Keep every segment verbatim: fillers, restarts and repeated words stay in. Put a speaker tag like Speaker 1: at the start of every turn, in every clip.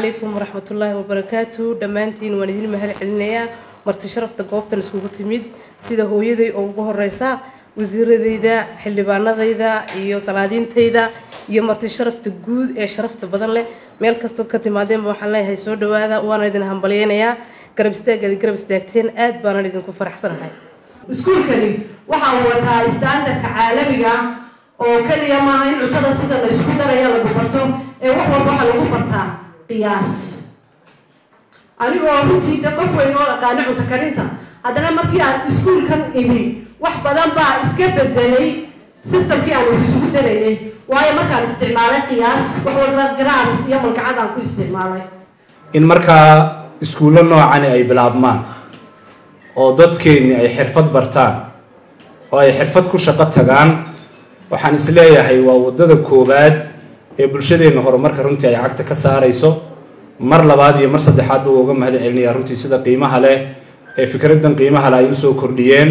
Speaker 1: عليكم ورحمة الله وبركاته. دمانتين وندين مهل علنيا مرت شرفت قوبت نسوق تميد سيدا هو يدي أو جه الرئيسة وزير ذيدا حلبانا ذيدا يو صلادين تيدا يو مرت شرفت جود شرفت بدن له ملك استود كتمادين بمحلنا هاي سود وهذا وانا ندين همبلينا يا قرب استاج قرب استاجتين آد بانا ندين كفر أحسن هاي.
Speaker 2: سكول كلي وحاولها استعندك عالمية أو كلي ما هي عطلة سيدا السكول ده يلا بقرطهم وحول بحال وقرطها قياس. أنا أقول تي تقف وينو قانع وتكرنتا. هذا لما كي السكول كان إني واحد بدن بقى إسكيب الدليل سيستم كي أنا بسكول دليل وهي ما كان استعماله قياس وحول الجرام سيا من قاعد عن كل استعماله.
Speaker 3: إن مركا سكولنا عن أي بلعبمان أو ضد كين أي حرفة برتان أو أي حرفة كل شقة تجان وحنسليه هي وضد الكوباد bulshada hor marka runtii ay cagta ka saarayso mar labaad iyo mar saddexaad buu uga mahad celinaya runtii sida qiimaha leh ee fikradan qiimaha leh ay soo kordhiyeen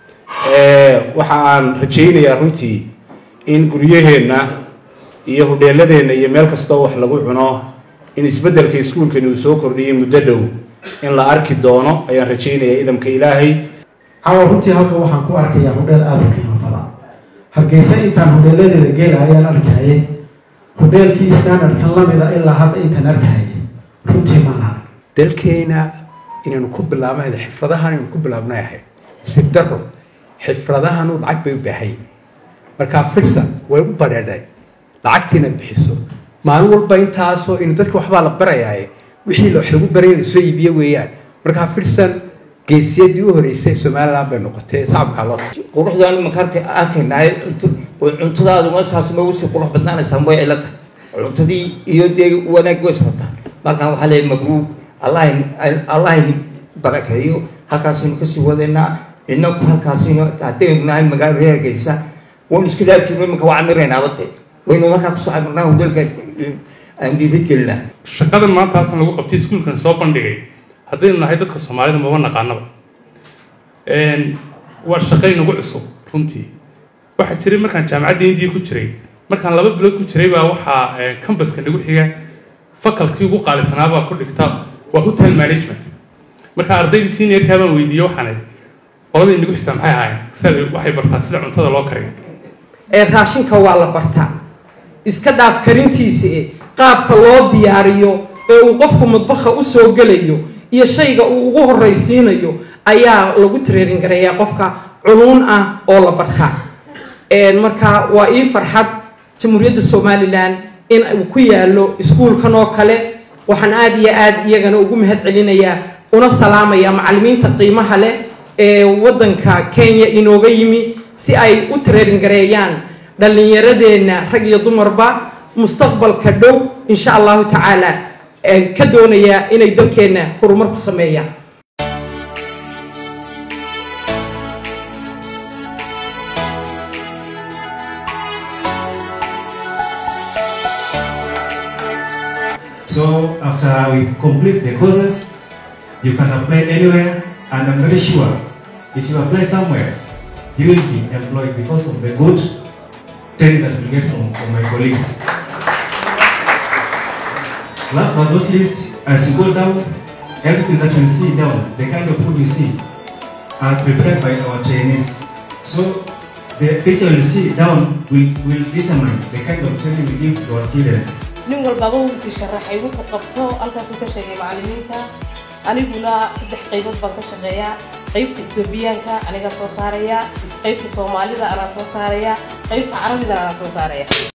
Speaker 3: ee waxa aan rajaynayaa runtii in guriyaheena iyo hudheeladeena iyo meel kasta wax lagu cuno in isbedelka iskuulkan uu soo kordhiyay muddo dhow in la arki doono ayaan rajaynayaa idamka Ilaahay
Speaker 4: caawa runtii halka waxaan ku arkayaa hudheel aad u qiimo badan hargeysa intaan hudheeladeeda geelayaan arkayay hudheelkii standardkan lamida ilaa hadda intaan arkayay runtii maana
Speaker 5: dalkeena inaynu ku bilaabnay xifradahan inaynu ku bilaabnay ahay si daro xifradahan uu lacag bay u baahay marka firsa way u bareeday lacagtiina bixiso maalin walba intaasoo in dadka waxba la barayaa wixii loo xilgu barayay soo iibiyo weeyaan marka firsan geesiyadii u horeysay Soomaaliland bay noqotay saabka loo
Speaker 6: quruxdan marka arkaynaay cuntadaadu ma saasma wasi qurux badnaanaysa way ilata cuntadii iyo deeg wanaag way socota marka waxa leeyahay mabruuk allah allah barakayo halkaas inuu ka sii wadeena inuu halkaas inuu taateenay magaalada Geesa wan isku daafjino marka waa amirayna wada waynu marka ku soo amirnaa hudalka aan diidkilna
Speaker 7: shaqadan maanta halkan lagu qabtay iskuulkan soo bandhigay haddaynu nahay dadka Soomaalida ma naqaanaba een waa shaqay nagu cusub runtii waxa jiray markaan jaamacadda India ku jiray markaan laba bilood ku jiray baa waxa campuska nagu xiga faculty ugu qaalisanaa baa ku dhigta waa hotel management marka ardayda senior ka baan weydiiyay waxaan qoladii nagu xigta maxay ahaayeen sida waxay bartaan sida cuntada loo kariyo
Speaker 2: ee raashinka waa la bartaa iska dhaaf karintiisa qaabka loo diyaariyo ee uu qofku madbaxa u soo galayo iyo shayga uu ugu horeysiinayo ayaa lagu training gareeyaa qofka culuun ah oo la bartaa een marka waa ii farxad jamhuuriyadda Soomaaliland in uu ku yaalo iskuulkan oo kale waxaan aad iyo aad iyagana ugu mahad celinayaa una salaamaya macallimiinta qiimaha leh ee wadanka Kenya inooga yimi si ay u training gareeyaan dhalinyaradeena rag iyo dumarba mustaqbalka dhow insha Allah ta'ala ka doonaya inay dalkeena horumar ku sameeyaan
Speaker 8: So after we complete the courses, you can apply anywhere, and I'm very sure if you apply somewhere, you will be employed because of the good training that we get from, from my colleagues. Last but not least, as you go down, everything that you see down, the kind of food you see, are prepared by our trainees. So the picture you see down will, will determine the kind of training we give to our students.
Speaker 1: nin walbaba uu si sharaxay wuxuu qabto halkaas uu ka sheegay macallimiinta aniguna saddex qaybood baan ka shaqeeyaa qaybta Itoobiyaanka aniga soo saaraya qaybta Soomaalida ana soo saaraya qaybta Carabida ana soo saaraya